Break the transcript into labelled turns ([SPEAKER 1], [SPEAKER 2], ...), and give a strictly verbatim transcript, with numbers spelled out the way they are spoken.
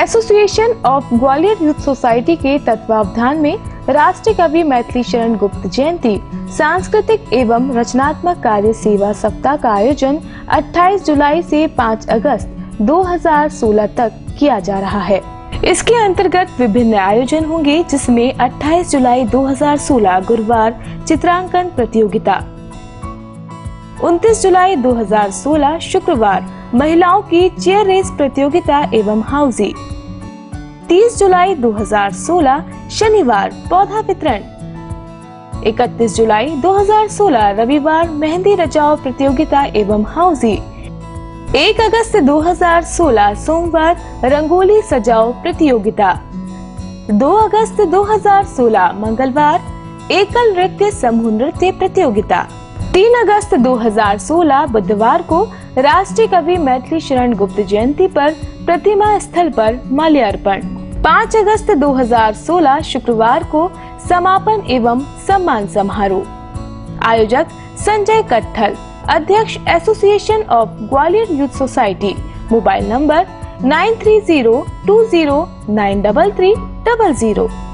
[SPEAKER 1] Association of Gwalior youth society के तत्वावधान में राष्ट्रीय कवि मैथिली शरण गुप्त जयंती सांस्कृतिक एवं रचनात्मक कार्य सेवा सप्ताह का आयोजन अट्ठाईस जुलाई से पाँच अगस्त दो हज़ार सोलह तक किया जा रहा है। इसके अंतर्गत विभिन्न आयोजन होंगे, जिसमें अट्ठाईस जुलाई दो हज़ार सोलह गुरुवार चित्रांकन प्रतियोगिता, उनतीस जुलाई दो हज़ार सोलह शुक्रवार महिलाओं की चेयर रेस प्रतियोगिता एवं हाउसी, तीस जुलाई दो हज़ार सोलह शनिवार पौधा वितरण, इकतीस जुलाई दो हज़ार सोलह रविवार मेहंदी रचाओ प्रतियोगिता एवं हाउसी, एक अगस्त दो हज़ार सोलह सोमवार रंगोली सजाओ प्रतियोगिता, दो अगस्त दो हज़ार सोलह मंगलवार एकल नृत्य समूह नृत्य प्रतियोगिता, तीन अगस्त दो हज़ार सोलह बुधवार को राष्ट्रीय कवि मैथिली शरण गुप्त जयंती पर प्रतिमा स्थल पर माल्यार्पण, पाँच अगस्त दो हज़ार सोलह शुक्रवार को समापन एवं सम्मान समारोह। आयोजक संजय कट्ठल, अध्यक्ष association of Gwalior youth society. Mobile number nine three zero two zero nine double three double zero.